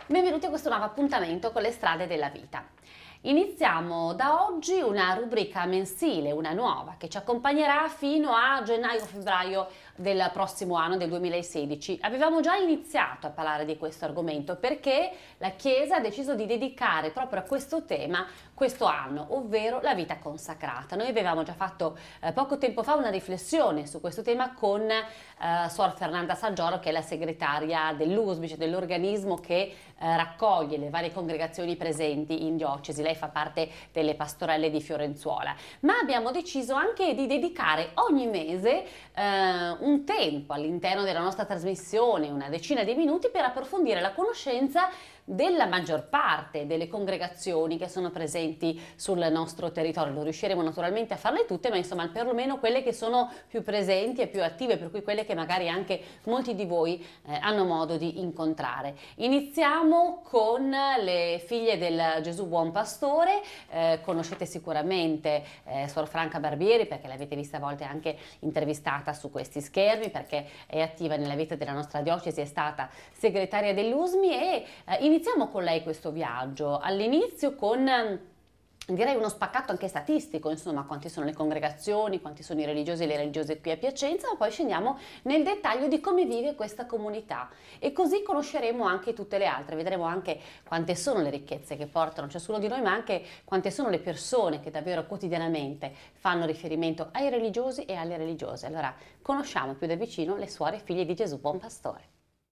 Benvenuti a questo nuovo appuntamento con le strade della vita. Iniziamo da oggi una rubrica mensile, una nuova, che ci accompagnerà fino a gennaio-febbraio del prossimo anno, del 2016. Avevamo già iniziato a parlare di questo argomento perché la Chiesa ha deciso di dedicare proprio a questo tema questo anno, ovvero la vita consacrata. Noi avevamo già fatto poco tempo fa una riflessione su questo tema con Suor Fernanda Saggioro, che è la segretaria dell'USBIC, dell'organismo che raccoglie le varie congregazioni presenti in diocesi. Lei fa parte delle pastorelle di Fiorenzuola, ma abbiamo deciso anche di dedicare ogni mese un tempo all'interno della nostra trasmissione, una decina di minuti, per approfondire la conoscenza della maggior parte delle congregazioni che sono presenti sul nostro territorio. Non riusciremo naturalmente a farle tutte, ma insomma perlomeno quelle che sono più presenti e più attive, per cui quelle che magari anche molti di voi hanno modo di incontrare. Iniziamo con le figlie del Gesù Buon Pastore. Conoscete sicuramente Suor Franca Barbieri, perché l'avete vista a volte anche intervistata su questi schermi, perché è attiva nella vita della nostra diocesi, è stata segretaria dell'USMI e iniziamo con lei questo viaggio, all'inizio con direi uno spaccato anche statistico, insomma, quanti sono le congregazioni, quanti sono i religiosi e le religiose qui a Piacenza, ma poi scendiamo nel dettaglio di come vive questa comunità e così conosceremo anche tutte le altre, vedremo anche quante sono le ricchezze che portano ciascuno di noi, ma anche quante sono le persone che davvero quotidianamente fanno riferimento ai religiosi e alle religiose. Allora, conosciamo più da vicino le suore figlie di Gesù Buon Pastore.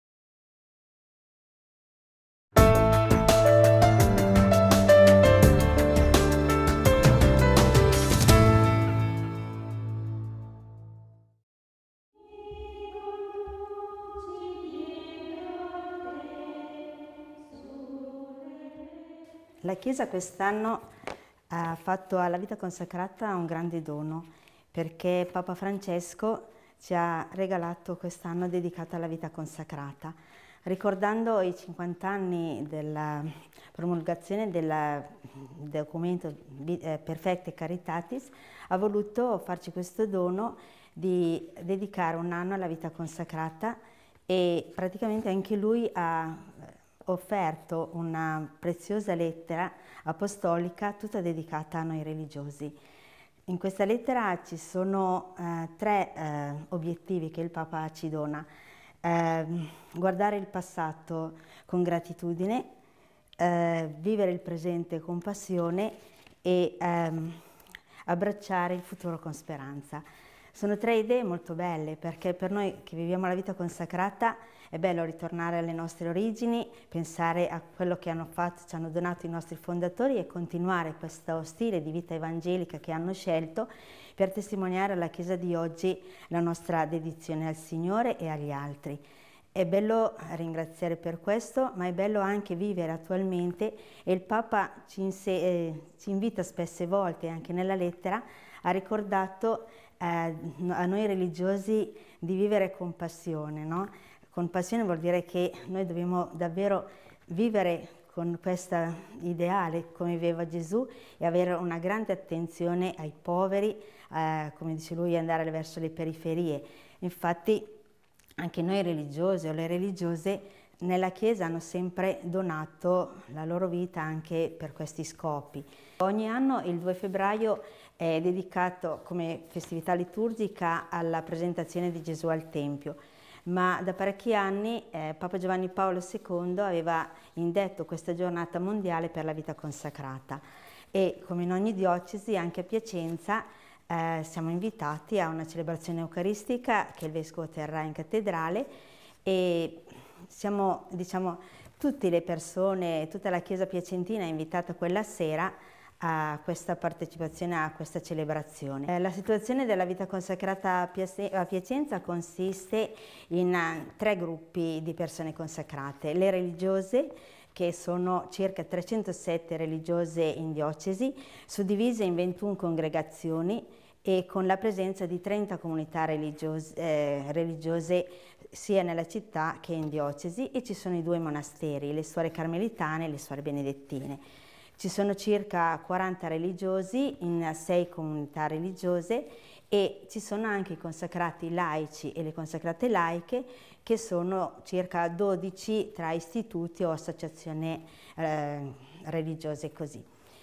La Chiesa quest'anno ha fatto alla vita consacrata un grande dono, perché Papa Francesco ci ha regalato quest'anno dedicato alla vita consacrata, ricordando i 50 anni della promulgazione del documento Perfecte Caritatis. Ha voluto farci questo dono di dedicare un anno alla vita consacrata e praticamente anche lui ha offerto una preziosa lettera apostolica tutta dedicata a noi religiosi. In questa lettera ci sono tre obiettivi che il Papa ci dona: guardare il passato con gratitudine, vivere il presente con passione e abbracciare il futuro con speranza. Sono tre idee molto belle, perché per noi che viviamo la vita consacrata è bello ritornare alle nostre origini, pensare a quello che hanno fatto, ci hanno donato i nostri fondatori e continuare questo stile di vita evangelica che hanno scelto per testimoniare alla Chiesa di oggi la nostra dedizione al Signore e agli altri. È bello ringraziare per questo, ma è bello anche vivere attualmente, e il Papa ci invita spesse volte, anche nella lettera, ha ricordato a noi religiosi di vivere con passione, no? Con passione vuol dire che noi dobbiamo davvero vivere con questo ideale come viveva Gesù e avere una grande attenzione ai poveri, come dice lui, andare verso le periferie. Infatti anche noi religiosi o le religiose nella Chiesa hanno sempre donato la loro vita anche per questi scopi. Ogni anno il 2 febbraio è dedicato come festività liturgica alla presentazione di Gesù al Tempio, ma da parecchi anni Papa Giovanni Paolo II aveva indetto questa giornata mondiale per la vita consacrata e, come in ogni diocesi, anche a Piacenza siamo invitati a una celebrazione eucaristica che il Vescovo terrà in cattedrale e siamo, diciamo, tutte le persone, tutta la Chiesa piacentina è invitata quella sera a questa partecipazione, a questa celebrazione. La situazione della vita consacrata a Piacenza consiste in tre gruppi di persone consacrate: le religiose, che sono circa 307 religiose in diocesi, suddivise in 21 congregazioni e con la presenza di 30 comunità religiose sia nella città che in diocesi, e ci sono i due monasteri, le Suore Carmelitane e le Suore Benedettine. Ci sono circa 40 religiosi in 6 comunità religiose e ci sono anche i consacrati laici e le consacrate laiche, che sono circa 12 tra istituti o associazioni religiose così.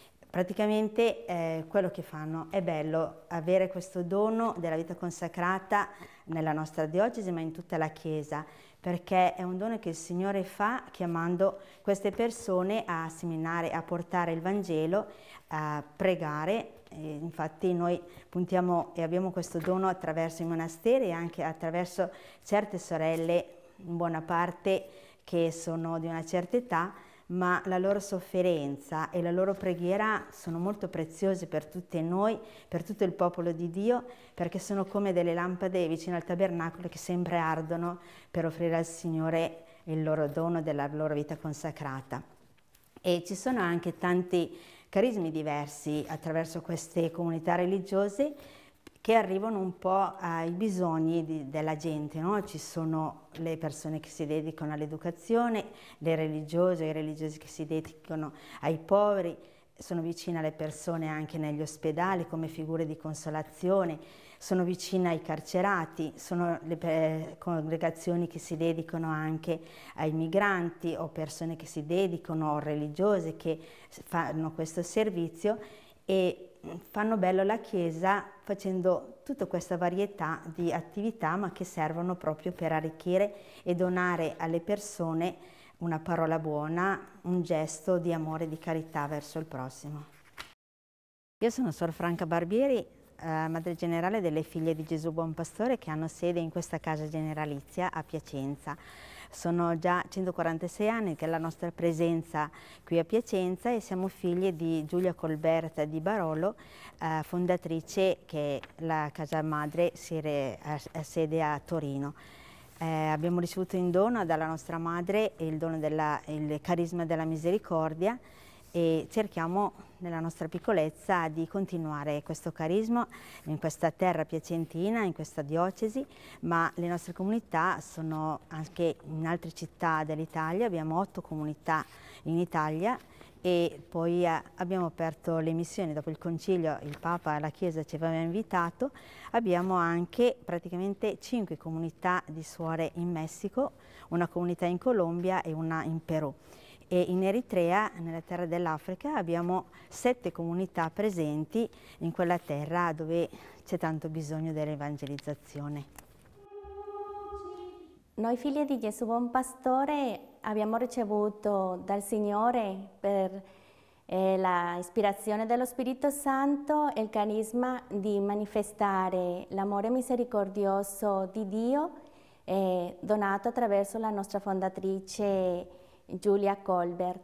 Praticamente quello che fanno è bello avere questo dono della vita consacrata nella nostra diocesi, ma in tutta la Chiesa, perché è un dono che il Signore fa chiamando queste persone a seminare, a portare il Vangelo, a pregare. E infatti noi puntiamo e abbiamo questo dono attraverso i monasteri e anche attraverso certe sorelle, in buona parte che sono di una certa età, ma la loro sofferenza e la loro preghiera sono molto preziose per tutte noi, per tutto il popolo di Dio, perché sono come delle lampade vicino al tabernacolo che sempre ardono per offrire al Signore il loro dono della loro vita consacrata. E ci sono anche tanti carismi diversi attraverso queste comunità religiose che arrivano un po' ai bisogni della gente, no? Ci sono le persone che si dedicano all'educazione, le religiose, i religiosi che si dedicano ai poveri, sono vicine alle persone anche negli ospedali come figure di consolazione, sono vicine ai carcerati, sono le congregazioni che si dedicano anche ai migranti o persone che si dedicano o religiose che fanno questo servizio e fanno bello la Chiesa facendo tutta questa varietà di attività, ma che servono proprio per arricchire e donare alle persone una parola buona, un gesto di amore e di carità verso il prossimo. Io sono Sor Franca Barbieri, Madre Generale delle Figlie di Gesù Buon Pastore, che hanno sede in questa casa generalizia a Piacenza. Sono già 146 anni che è la nostra presenza qui a Piacenza e siamo figlie di Giulia Colberta di Barolo, fondatrice che la casa madre ha sede a Torino. Abbiamo ricevuto in dono dalla nostra madre il carisma della misericordia e cerchiamo nella nostra piccolezza di continuare questo carisma in questa terra piacentina, in questa diocesi, ma le nostre comunità sono anche in altre città dell'Italia, abbiamo 8 comunità in Italia e poi abbiamo aperto le missioni, dopo il concilio il Papa e la Chiesa ci aveva invitato, abbiamo anche praticamente 5 comunità di suore in Messico, una comunità in Colombia e una in Perù. E in Eritrea, nella terra dell'Africa, abbiamo 7 comunità presenti in quella terra dove c'è tanto bisogno dell'evangelizzazione. Noi figli di Gesù Buon Pastore abbiamo ricevuto dal Signore per la ispirazione dello Spirito Santo il carisma di manifestare l'amore misericordioso di Dio donato attraverso la nostra fondatrice Giulia Colbert.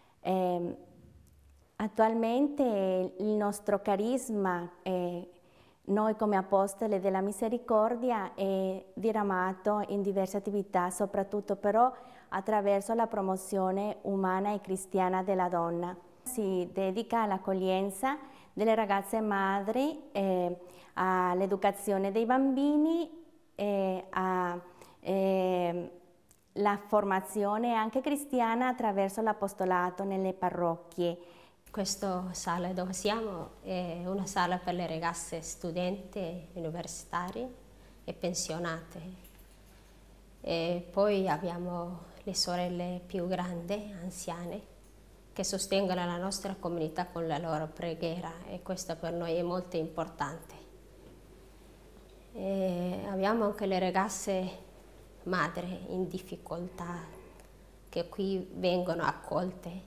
Attualmente il nostro carisma, noi come apostoli della misericordia, è diramato in diverse attività, soprattutto però attraverso la promozione umana e cristiana della donna. Si dedica all'accoglienza delle ragazze madri, all'educazione dei bambini, la formazione anche cristiana attraverso l'apostolato nelle parrocchie. Questa sala dove siamo è una sala per le ragazze studenti universitarie e pensionate. E poi abbiamo le sorelle più grandi, anziane, che sostengono la nostra comunità con la loro preghiera e questo per noi è molto importante. E abbiamo anche le ragazze madri in difficoltà che qui vengono accolte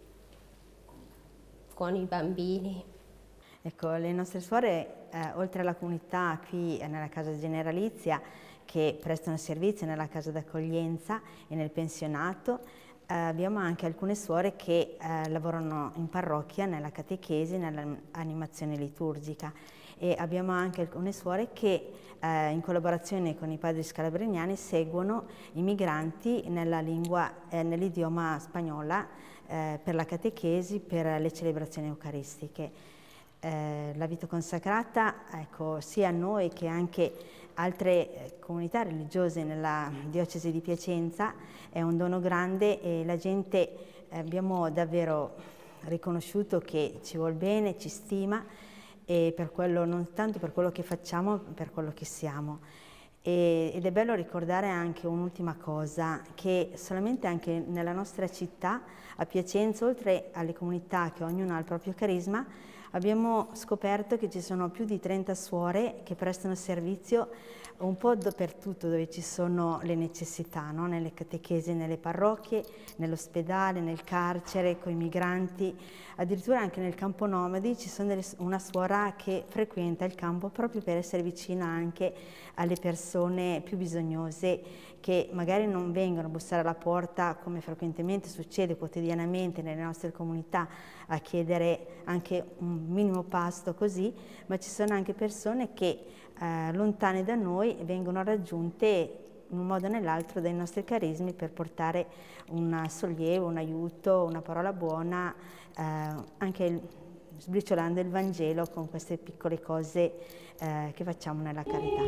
con i bambini. Ecco, le nostre suore, oltre alla comunità qui nella casa generalizia, che prestano servizio nella casa d'accoglienza e nel pensionato, abbiamo anche alcune suore che lavorano in parrocchia, nella catechesi, nell'animazione liturgica. E abbiamo anche alcune suore che in collaborazione con i padri scalabriniani seguono i migranti nell'idioma spagnola per la catechesi, per le celebrazioni eucaristiche. La vita consacrata, ecco, sia noi che anche altre comunità religiose nella diocesi di Piacenza è un dono grande e la gente abbiamo davvero riconosciuto che ci vuol bene, ci stima e per quello, non tanto per quello che facciamo, per quello che siamo. Ed è bello ricordare anche un'ultima cosa, che solamente anche nella nostra città, a Piacenza, oltre alle comunità che ognuno ha il proprio carisma, abbiamo scoperto che ci sono più di 30 suore che prestano servizio un po' dappertutto dove ci sono le necessità, no? Nelle catechesi, nelle parrocchie, nell'ospedale, nel carcere, con i migranti, addirittura anche nel campo nomadi ci sono una suora che frequenta il campo proprio per essere vicina anche alle persone più bisognose che magari non vengono a bussare alla porta come frequentemente succede quotidianamente nelle nostre comunità a chiedere anche un minimo pasto così, ma ci sono anche persone che lontane da noi vengono raggiunte in un modo o nell'altro dai nostri carismi per portare un sollievo, un aiuto, una parola buona, anche sbriciolando il Vangelo con queste piccole cose che facciamo nella carità.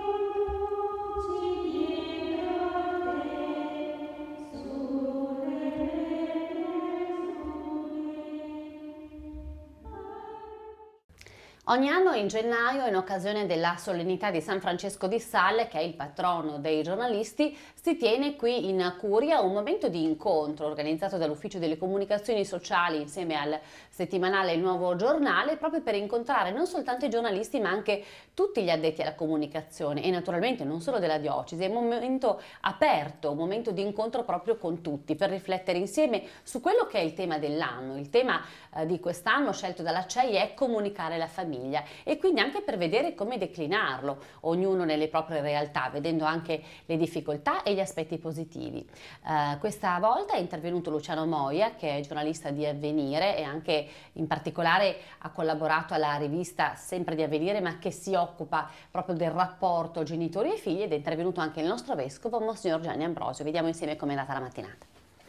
Ogni anno in gennaio, in occasione della solennità di San Francesco di Sales, che è il patrono dei giornalisti, si tiene qui in Curia un momento di incontro organizzato dall'Ufficio delle Comunicazioni Sociali insieme al settimanale Il Nuovo Giornale, proprio per incontrare non soltanto i giornalisti ma anche tutti gli addetti alla comunicazione e naturalmente non solo della diocesi. È un momento aperto, un momento di incontro proprio con tutti per riflettere insieme su quello che è il tema dell'anno. Il tema di quest'anno scelto dalla CEI è comunicare la famiglia e quindi anche per vedere come declinarlo, ognuno nelle proprie realtà, vedendo anche le difficoltà e gli aspetti positivi. Questa volta è intervenuto Luciano Moia, che è giornalista di Avvenire e anche in particolare ha collaborato alla rivista sempre di Avvenire, ma che si occupa proprio del rapporto genitori e figli, ed è intervenuto anche il nostro vescovo, Monsignor Gianni Ambrosio. Vediamo insieme com'è andata la mattinata.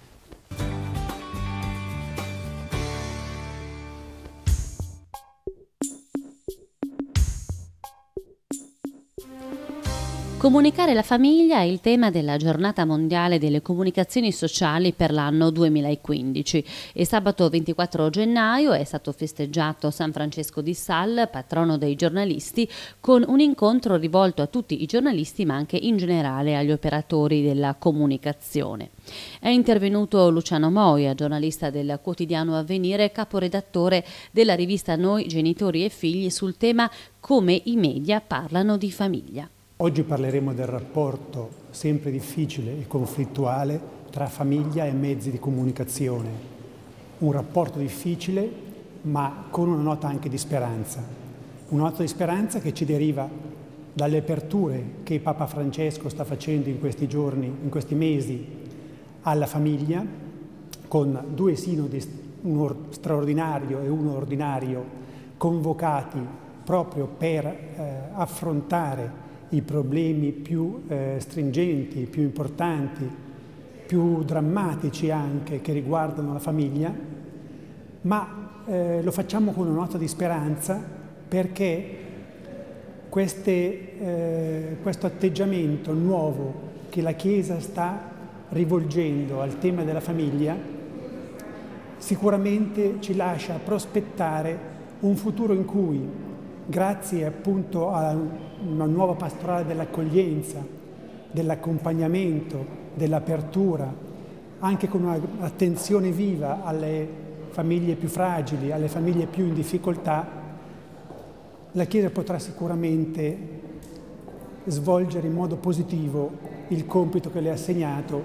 Comunicare la famiglia è il tema della Giornata Mondiale delle Comunicazioni Sociali per l'anno 2015 e sabato 24 gennaio è stato festeggiato San Francesco di Sales, patrono dei giornalisti, con un incontro rivolto a tutti i giornalisti ma anche in generale agli operatori della comunicazione. È intervenuto Luciano Moia, giornalista del quotidiano Avvenire, caporedattore della rivista Noi Genitori e Figli, sul tema Come i media parlano di famiglia. Oggi parleremo del rapporto sempre difficile e conflittuale tra famiglia e mezzi di comunicazione. Un rapporto difficile, ma con una nota anche di speranza. Una nota di speranza che ci deriva dalle aperture che Papa Francesco sta facendo in questi giorni, in questi mesi, alla famiglia, con 2 sinodi, uno straordinario e uno ordinario, convocati proprio per affrontare i problemi più stringenti, più importanti, più drammatici anche, che riguardano la famiglia, ma lo facciamo con una nota di speranza perché questo atteggiamento nuovo che la Chiesa sta rivolgendo al tema della famiglia sicuramente ci lascia prospettare un futuro in cui, grazie appunto a una nuova pastorale dell'accoglienza, dell'accompagnamento, dell'apertura, anche con un'attenzione viva alle famiglie più fragili, alle famiglie più in difficoltà, la Chiesa potrà sicuramente svolgere in modo positivo il compito che le ha assegnato,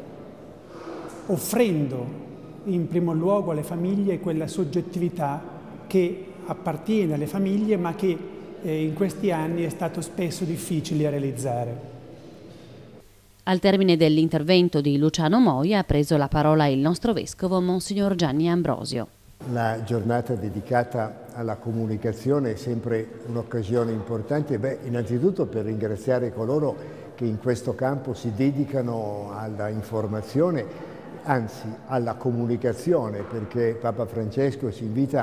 offrendo in primo luogo alle famiglie quella soggettività che appartiene alle famiglie ma che in questi anni è stato spesso difficile a realizzare. Al termine dell'intervento di Luciano Moia ha preso la parola il nostro vescovo, Monsignor Gianni Ambrosio. La giornata dedicata alla comunicazione è sempre un'occasione importante, innanzitutto per ringraziare coloro che in questo campo si dedicano alla informazione, anzi alla comunicazione, perché Papa Francesco ci invita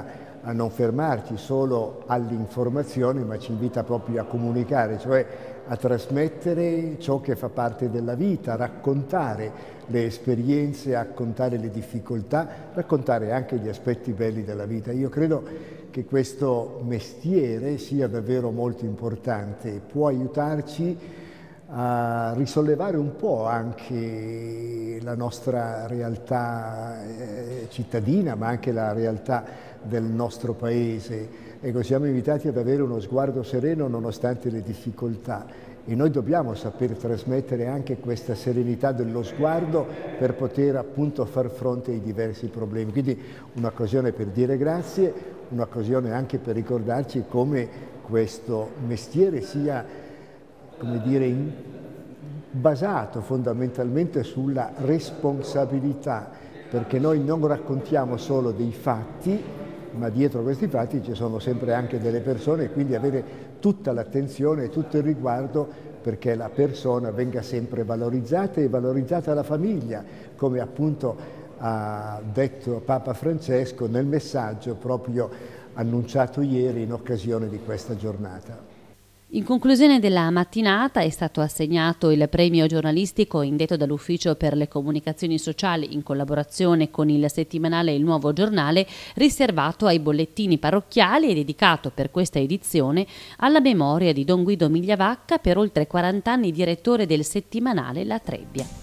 a non fermarci solo all'informazione, ma ci invita proprio a comunicare, cioè a trasmettere ciò che fa parte della vita, a raccontare le esperienze, a raccontare le difficoltà, raccontare anche gli aspetti belli della vita. Io credo che questo mestiere sia davvero molto importante, può aiutarci a risollevare un po' anche la nostra realtà cittadina, ma anche la realtà del nostro paese. Ecco, siamo invitati ad avere uno sguardo sereno nonostante le difficoltà, e noi dobbiamo saper trasmettere anche questa serenità dello sguardo per poter appunto far fronte ai diversi problemi. Quindi un'occasione per dire grazie, un'occasione anche per ricordarci come questo mestiere sia, come dire, basato fondamentalmente sulla responsabilità, perché noi non raccontiamo solo dei fatti, ma dietro questi fatti ci sono sempre anche delle persone, e quindi avere tutta l'attenzione e tutto il riguardo perché la persona venga sempre valorizzata, e valorizzata la famiglia, come appunto ha detto Papa Francesco nel messaggio proprio annunciato ieri in occasione di questa giornata. In conclusione della mattinata è stato assegnato il premio giornalistico indetto dall'Ufficio per le Comunicazioni Sociali in collaborazione con il settimanale Il Nuovo Giornale, riservato ai bollettini parrocchiali e dedicato per questa edizione alla memoria di Don Guido Migliavacca, per oltre 40 anni direttore del settimanale La Trebbia.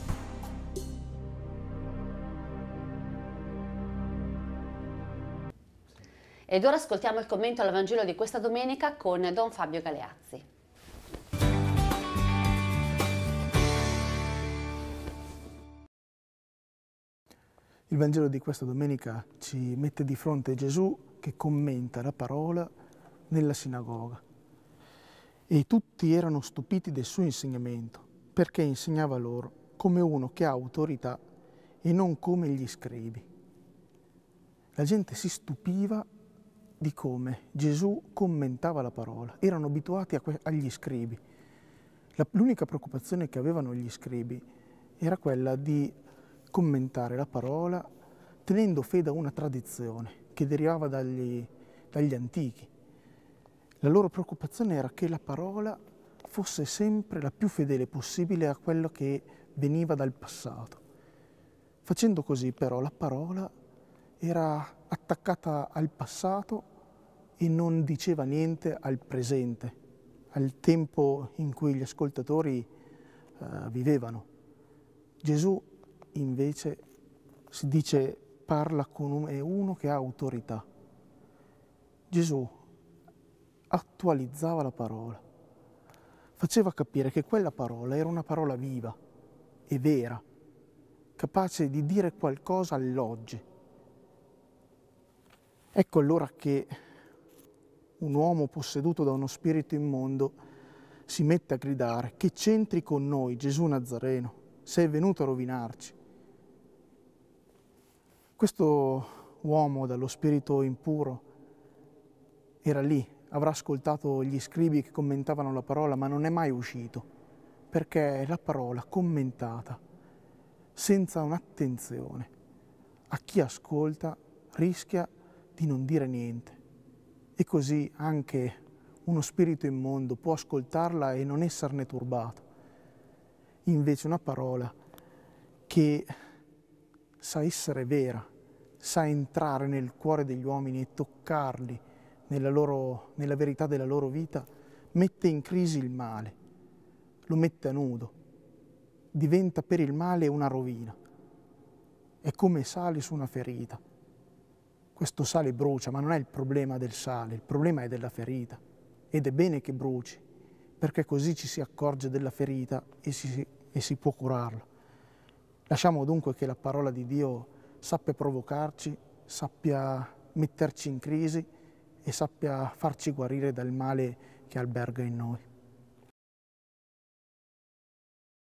Ed ora ascoltiamo il commento al Vangelo di questa domenica con Don Fabio Galeazzi. Il Vangelo di questa domenica ci mette di fronte Gesù che commenta la parola nella sinagoga. E tutti erano stupiti del suo insegnamento, perché insegnava loro come uno che ha autorità e non come gli scribi. La gente si stupiva di come Gesù commentava la parola. Erano abituati agli scribi. L'unica preoccupazione che avevano gli scribi era quella di commentare la parola tenendo fede a una tradizione che derivava dagli antichi. La loro preoccupazione era che la parola fosse sempre la più fedele possibile a quello che veniva dal passato. Facendo così, però, la parola era attaccata al passato e non diceva niente al presente, al tempo in cui gli ascoltatori vivevano. Gesù invece si dice parla come uno che ha autorità. Gesù attualizzava la parola, faceva capire che quella parola era una parola viva e vera, capace di dire qualcosa all'oggi. Ecco allora che un uomo posseduto da uno spirito immondo si mette a gridare: che c'entri con noi, Gesù Nazareno? Sei venuto a rovinarci. Questo uomo dallo spirito impuro era lì, avrà ascoltato gli scribi che commentavano la parola, ma non è mai uscito, perché la parola commentata senza un'attenzione a chi ascolta rischia di non dire niente. E così anche uno spirito immondo può ascoltarla e non esserne turbato. Invece una parola che sa essere vera, sa entrare nel cuore degli uomini e toccarli nella verità della loro vita, mette in crisi il male, lo mette a nudo, diventa per il male una rovina. È come sale su una ferita. Questo sale brucia, ma non è il problema del sale, il problema è della ferita. Ed è bene che bruci, perché così ci si accorge della ferita e si può curarla. Lasciamo dunque che la parola di Dio sappia provocarci, sappia metterci in crisi e sappia farci guarire dal male che alberga in noi.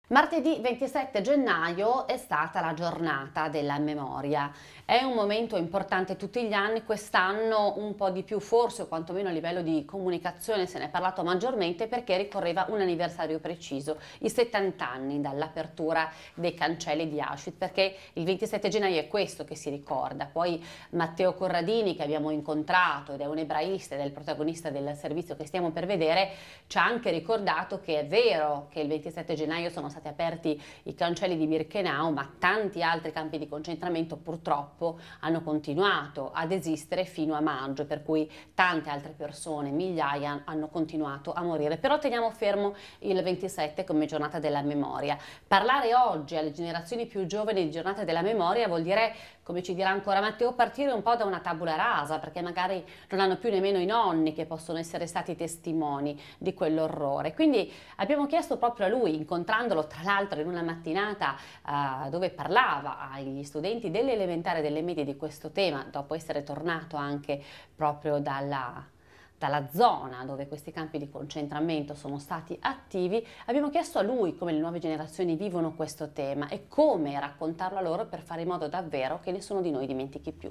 Martedì 27 gennaio è stata la giornata della memoria. È un momento importante tutti gli anni, quest'anno un po' di più forse, o quantomeno a livello di comunicazione se ne è parlato maggiormente perché ricorreva un anniversario preciso, i 70 anni dall'apertura dei cancelli di Auschwitz, perché il 27 gennaio è questo che si ricorda. Poi Matteo Corradini, che abbiamo incontrato ed è un ebraista ed è il protagonista del servizio che stiamo per vedere, ci ha anche ricordato che è vero che il 27 gennaio sono stati aperti i cancelli di Birkenau, ma tanti altri campi di concentramento purtroppo hanno continuato ad esistere fino a maggio, per cui tante altre persone, migliaia, hanno continuato a morire. Però teniamo fermo il 27 come giornata della memoria. Parlare oggi alle generazioni più giovani di giornata della memoria vuol dire, come ci dirà ancora Matteo, partire un po' da una tabula rasa, perché magari non hanno più nemmeno i nonni che possono essere stati testimoni di quell'orrore. Quindi abbiamo chiesto proprio a lui, incontrandolo tra l'altro in una mattinata dove parlava agli studenti delle elementari e delle medie di questo tema, dopo essere tornato anche proprio dalla zona dove questi campi di concentramento sono stati attivi, abbiamo chiesto a lui come le nuove generazioni vivono questo tema e come raccontarlo a loro per fare in modo davvero che nessuno di noi dimentichi più.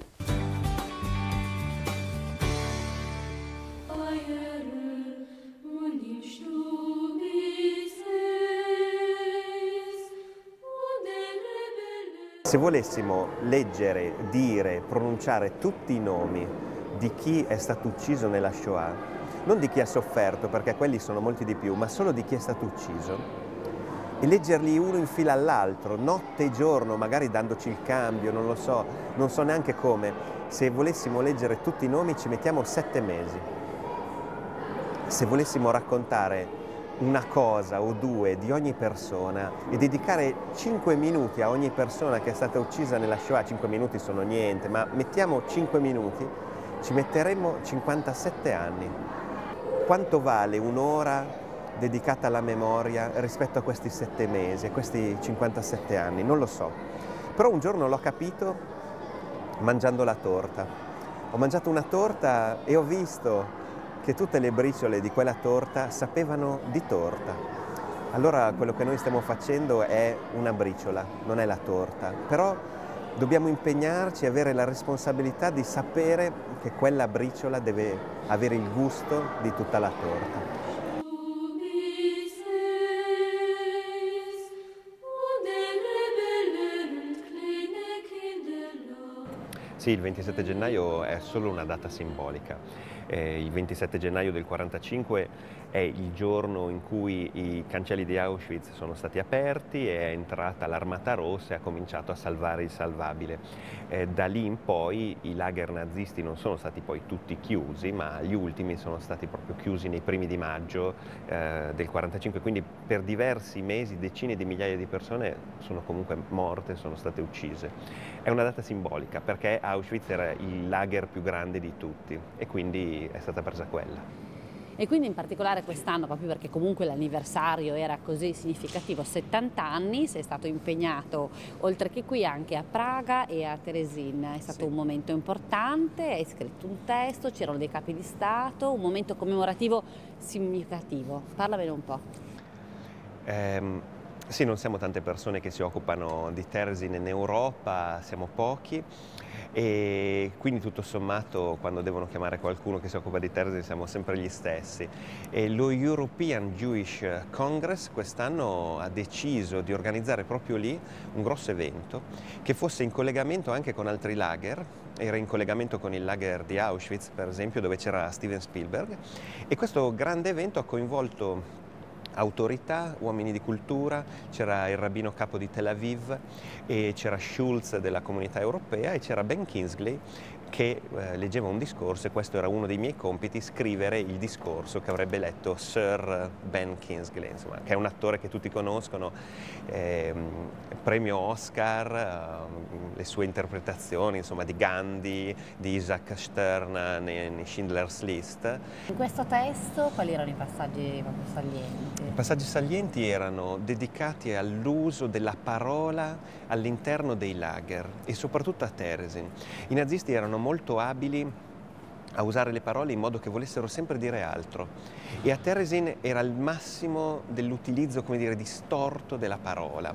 Se volessimo leggere, dire, pronunciare tutti i nomi di chi è stato ucciso nella Shoah, non di chi ha sofferto, perché quelli sono molti di più, ma solo di chi è stato ucciso, e leggerli uno in fila all'altro, notte e giorno, magari dandoci il cambio, non lo so, non so neanche come, se volessimo leggere tutti i nomi ci mettiamo 7 mesi. Se volessimo raccontare una cosa o due di ogni persona e dedicare 5 minuti a ogni persona che è stata uccisa nella Shoah, 5 minuti sono niente, ma mettiamo 5 minuti, ci metteremo 57 anni. Quanto vale un'ora dedicata alla memoria rispetto a questi 7 mesi, a questi 57 anni? Non lo so. Però un giorno l'ho capito mangiando la torta. Ho mangiato una torta e ho visto che tutte le briciole di quella torta sapevano di torta. Allora quello che noi stiamo facendo è una briciola, non è la torta, però dobbiamo impegnarci e avere la responsabilità di sapere che quella briciola deve avere il gusto di tutta la torta. Sì, il 27 gennaio è solo una data simbolica. Il 27 gennaio del 1945 è il giorno in cui i cancelli di Auschwitz sono stati aperti e è entrata l'Armata Rossa e ha cominciato a salvare il salvabile. Da lì in poi i lager nazisti non sono stati poi tutti chiusi, ma gli ultimi sono stati proprio chiusi nei primi di maggio del 1945, quindi per diversi mesi decine di migliaia di persone sono comunque morte, sono state uccise. È una data simbolica perché Auschwitz era il lager più grande di tutti e quindi è stata presa quella. E quindi in particolare quest'anno, proprio perché comunque l'anniversario era così significativo, 70 anni, sei stato impegnato oltre che qui anche a Praga e a Terezin. È stato un momento importante, hai scritto un testo, c'erano dei capi di Stato, un momento commemorativo significativo. Parlamene un po'. Sì, non siamo tante persone che si occupano di Terezin in Europa, siamo pochi. E quindi tutto sommato quando devono chiamare qualcuno che si occupa di Terezin siamo sempre gli stessi. E lo European Jewish Congress quest'anno ha deciso di organizzare proprio lì un grosso evento che fosse in collegamento anche con altri lager. Era in collegamento con il lager di Auschwitz, per esempio, dove c'era Steven Spielberg, e questo grande evento ha coinvolto autorità, uomini di cultura, c'era il rabbino capo di Tel Aviv e c'era Schulz della Comunità Europea e c'era Ben Kingsley che leggeva un discorso, e questo era uno dei miei compiti, scrivere il discorso che avrebbe letto Sir Ben Kingsley, insomma, che è un attore che tutti conoscono, premio Oscar, le sue interpretazioni insomma, di Gandhi, di Isaac Stern nei Schindler's List. In questo testo quali erano i passaggi salienti? I passaggi salienti erano dedicati all'uso della parola all'interno dei lager e soprattutto a Terezin. I nazisti erano molto abili a usare le parole in modo che volessero sempre dire altro. E a Terezin era il massimo dell'utilizzo, come dire, distorto della parola.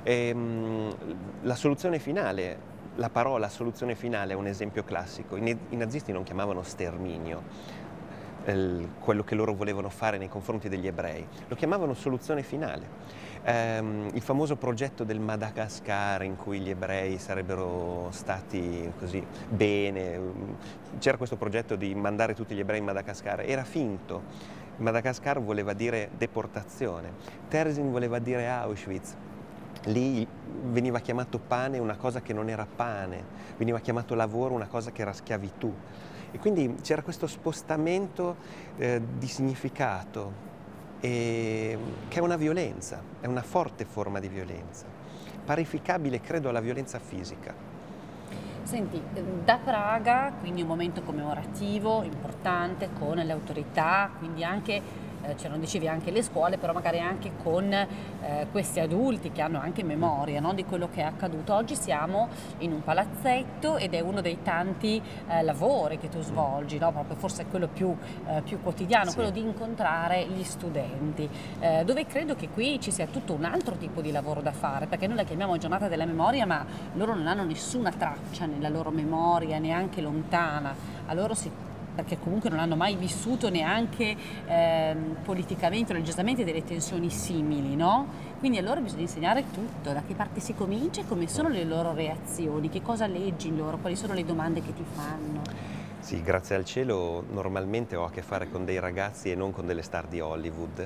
La soluzione finale, la parola soluzione finale è un esempio classico. I nazisti non chiamavano sterminio quello che loro volevano fare nei confronti degli ebrei, lo chiamavano soluzione finale. Il famoso progetto del Madagascar, in cui gli ebrei sarebbero stati così bene, c'era questo progetto di mandare tutti gli ebrei in Madagascar, era finto. Madagascar voleva dire deportazione, Terezin voleva dire Auschwitz. Lì veniva chiamato pane una cosa che non era pane, veniva chiamato lavoro una cosa che era schiavitù. E quindi c'era questo spostamento di significato, che è una violenza, è una forte forma di violenza, parificabile credo alla violenza fisica. Senti, da Praga, quindi un momento commemorativo importante con le autorità, quindi anche, non dicevi anche le scuole, però magari anche con questi adulti che hanno anche memoria, no, di quello che è accaduto. Oggi siamo in un palazzetto ed è uno dei tanti lavori che tu svolgi, no? Proprio forse è quello più quotidiano, sì, quello di incontrare gli studenti, dove credo che qui ci sia tutto un altro tipo di lavoro da fare, perché noi la chiamiamo giornata della memoria, ma loro non hanno nessuna traccia nella loro memoria, neanche lontana, a loro perché comunque non hanno mai vissuto neanche politicamente o religiosamente delle tensioni simili, no? Quindi a loro bisogna insegnare tutto, da che parte si comincia e come sono le loro reazioni, che cosa leggi in loro, quali sono le domande che ti fanno. Sì, grazie al cielo normalmente ho a che fare con dei ragazzi e non con delle star di Hollywood.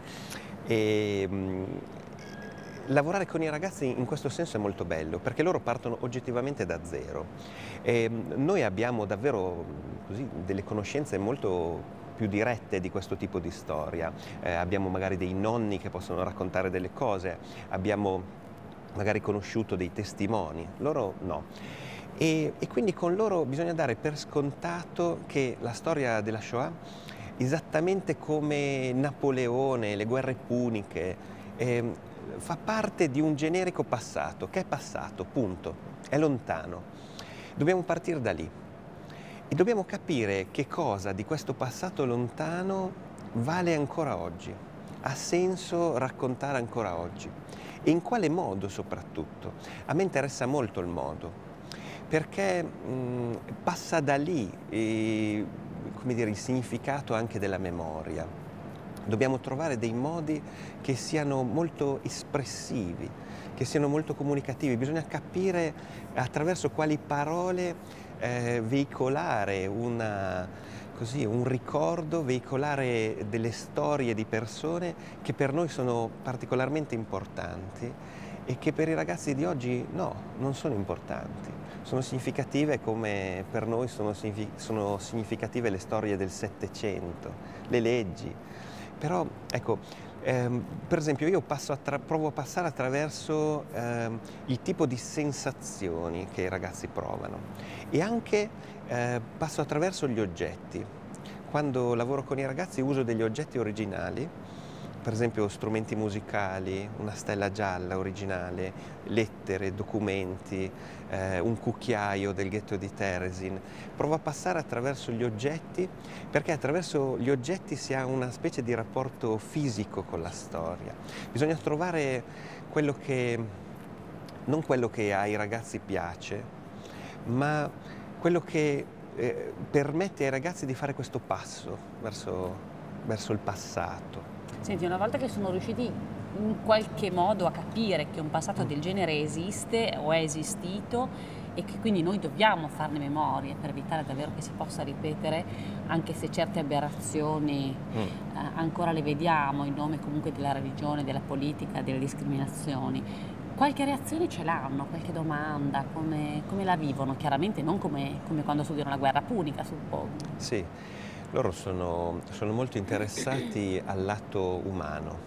Lavorare con i ragazzi in questo senso è molto bello, perché loro partono oggettivamente da zero. Noi abbiamo davvero così delle conoscenze molto più dirette di questo tipo di storia. Abbiamo magari dei nonni che possono raccontare delle cose, abbiamo magari conosciuto dei testimoni, loro no. E quindi con loro bisogna dare per scontato che la storia della Shoah, esattamente come Napoleone, le guerre puniche, fa parte di un generico passato, che è passato, punto, è lontano. Dobbiamo partire da lì e dobbiamo capire che cosa di questo passato lontano vale ancora oggi, ha senso raccontare ancora oggi e in quale modo soprattutto. A me interessa molto il modo, perché passa da lì come dire, il significato anche della memoria. Dobbiamo trovare dei modi che siano molto espressivi, che siano molto comunicativi. Bisogna capire attraverso quali parole veicolare un ricordo, veicolare delle storie di persone che per noi sono particolarmente importanti e che per i ragazzi di oggi no, non sono importanti. Sono significative come per noi sono significative le storie del Settecento, le leggi. Però, ecco, per esempio io provo a passare attraverso il tipo di sensazioni che i ragazzi provano e anche passo attraverso gli oggetti. Quando lavoro con i ragazzi uso degli oggetti originali, per esempio strumenti musicali, una stella gialla originale, lettere, documenti, un cucchiaio del ghetto di Terezin. Provo a passare attraverso gli oggetti, perché attraverso gli oggetti si ha una specie di rapporto fisico con la storia. Bisogna trovare non quello che ai ragazzi piace, ma quello che permette ai ragazzi di fare questo passo verso il passato. Senti, una volta che sono riusciti in qualche modo a capire che un passato del genere esiste o è esistito e che quindi noi dobbiamo farne memoria per evitare davvero che si possa ripetere, anche se certe aberrazioni ancora le vediamo in nome comunque della religione, della politica, delle discriminazioni. Qualche reazione ce l'hanno, qualche domanda, come la vivono? Chiaramente non come quando studiano la guerra punica, suppongo. Sì. Loro sono molto interessati al lato umano.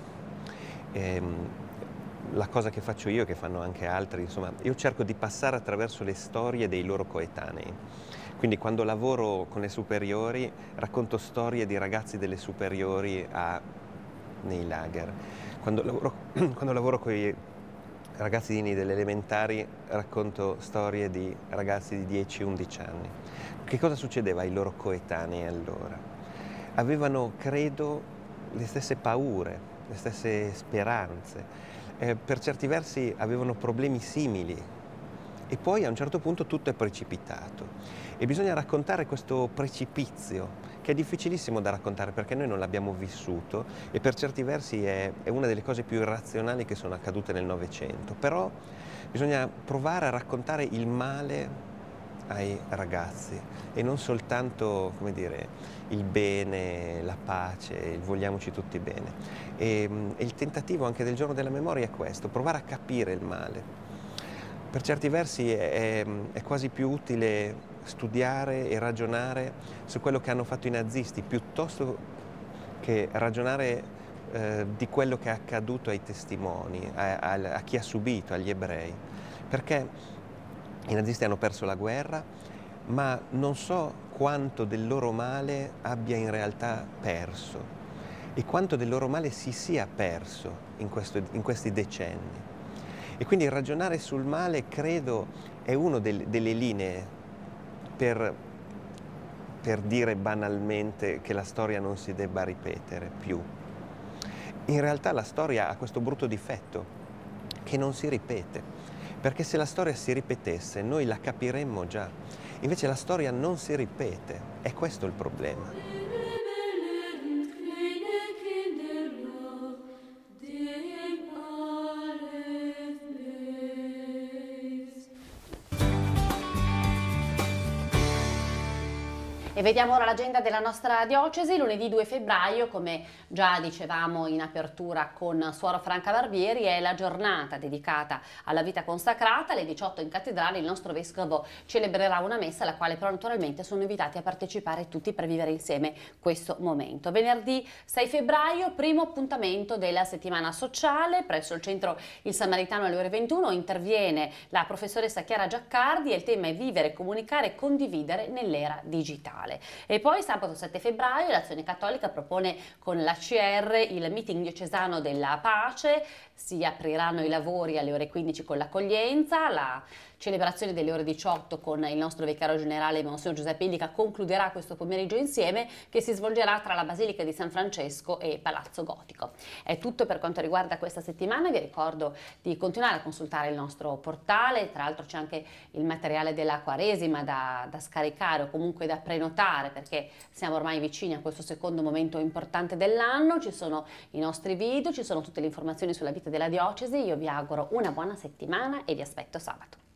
La cosa che faccio io, che fanno anche altri, insomma, io cerco di passare attraverso le storie dei loro coetanei. Quindi quando lavoro con le superiori racconto storie di ragazzi delle superiori nei lager. Quando lavoro con i ragazzini delle elementari racconto storie di ragazzi di 10-11 anni. Che cosa succedeva ai loro coetanei allora? Avevano, credo, le stesse paure, le stesse speranze, per certi versi avevano problemi simili e poi a un certo punto tutto è precipitato e bisogna raccontare questo precipizio che è difficilissimo da raccontare perché noi non l'abbiamo vissuto e per certi versi è una delle cose più irrazionali che sono accadute nel Novecento, però bisogna provare a raccontare il male ai ragazzi e non soltanto, come dire, il bene, la pace, il vogliamoci tutti bene. E il tentativo anche del Giorno della Memoria è questo, provare a capire il male. Per certi versi è quasi più utile studiare e ragionare su quello che hanno fatto i nazisti piuttosto che ragionare di quello che è accaduto ai testimoni, a chi ha subito, agli ebrei. Perché i nazisti hanno perso la guerra, ma non so quanto del loro male abbia in realtà perso e quanto del loro male si sia perso in questi decenni. E quindi ragionare sul male, credo, è una delle linee per dire banalmente che la storia non si debba ripetere più. In realtà la storia ha questo brutto difetto, che non si ripete. Perché se la storia si ripetesse noi la capiremmo già, invece la storia non si ripete, è questo il problema. E vediamo ora l'agenda della nostra diocesi. Lunedì 2 febbraio, come già dicevamo in apertura con Suor Franca Barbieri, è la giornata dedicata alla vita consacrata. Alle 18 in cattedrale il nostro vescovo celebrerà una messa alla quale però naturalmente sono invitati a partecipare tutti per vivere insieme questo momento. Venerdì 6 febbraio, primo appuntamento della settimana sociale presso il centro Il Samaritano alle ore 21. Interviene la professoressa Chiara Giaccardi e il tema è vivere, comunicare e condividere nell'era digitale. E poi sabato 7 febbraio l'Azione Cattolica propone con l'ACR il meeting diocesano della pace, si apriranno i lavori alle ore 15 con l'accoglienza, la celebrazione delle ore 18 con il nostro vicario generale Monsignor Giuseppe Indica concluderà questo pomeriggio insieme che si svolgerà tra la Basilica di San Francesco e Palazzo Gotico. È tutto per quanto riguarda questa settimana, vi ricordo di continuare a consultare il nostro portale, tra l'altro c'è anche il materiale della Quaresima da scaricare o comunque da prenotare perché siamo ormai vicini a questo secondo momento importante dell'anno, ci sono i nostri video, ci sono tutte le informazioni sulla vita della diocesi, io vi auguro una buona settimana e vi aspetto sabato.